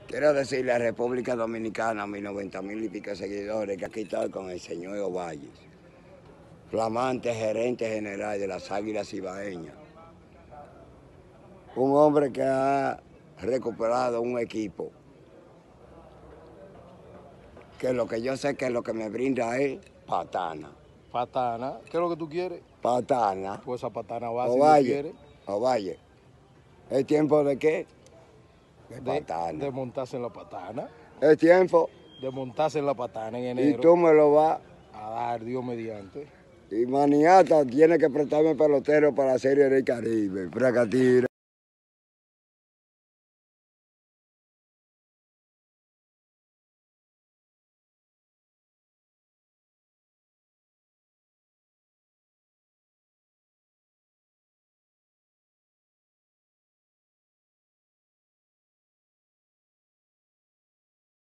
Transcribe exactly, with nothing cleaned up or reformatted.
Quiero decirle a República Dominicana, a mis noventa mil y pico seguidores, que aquí estoy con el señor Ovalles, flamante gerente general de las Águilas Ibaeñas. Un hombre que ha recuperado un equipo, que lo que yo sé que lo que me brinda es patana. Patana, ¿qué es lo que tú quieres? Patana. Pues esa patana va si Ovalle, tú quieres. Ovalle, ¿es tiempo de qué? De, De, patana. de montarse en la patana. ¿Es tiempo? De montarse en la patana en Y enero. tú me lo vas A dar, Dios mediante. y Maniata tiene que prestarme pelotero para la Serie del Caribe. Fracatira.